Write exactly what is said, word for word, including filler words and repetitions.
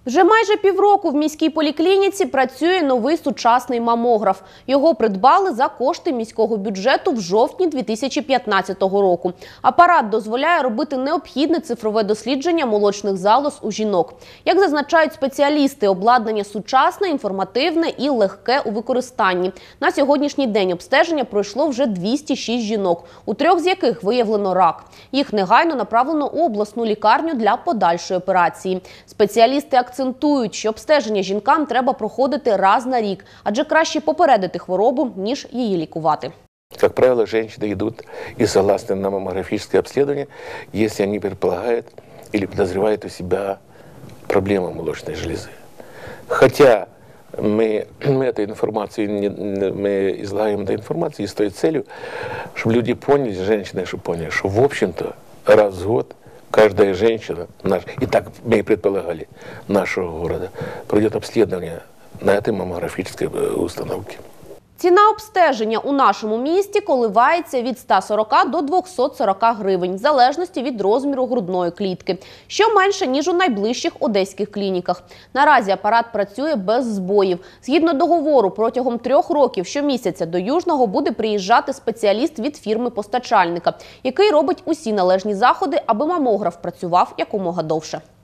Вже майже півроку в міській поліклініці працює новий сучасний мамограф. Його придбали за кошти міського бюджету в жовтні дві тисячі п'ятнадцятого року. Апарат дозволяє робити необхідне цифрове дослідження молочних залоз у жінок. Як зазначають спеціалісти, обладнання сучасне, інформативне і легке у використанні. На сьогоднішній день обстеження пройшло вже двісті шість жінок, у трьох з яких виявлено рак. Їх негайно направлено у обласну лікарню для подальшої операції. Спеціалісти акцентують, що обстеження жінкам треба проходити раз на рік, адже краще попередити хворобу, ніж її лікувати. Как правило, женщины идут и согласны на маммографическое обследование, если они предполагают или подозревают у себя проблему молочной железы. Хотя мы, мы эту информацию, мы излагаем эту информацию с той целью, чтобы люди поняли, женщины, чтобы поняли, что в общем-то раз в год каждая женщина, наш, и так мы и предполагали, нашего города, пройдет обследование на этой маммографической установке. Ціна обстеження у нашому місті коливається від ста сорока до двохсот сорока гривень, в залежності від розміру грудної клітки, що менше, ніж у найближчих одеських клініках. Наразі апарат працює без збоїв. Згідно договору, протягом трьох років щомісяця до Южного буде приїжджати спеціаліст від фірми-постачальника, який робить усі належні заходи, аби мамограф працював якомога довше.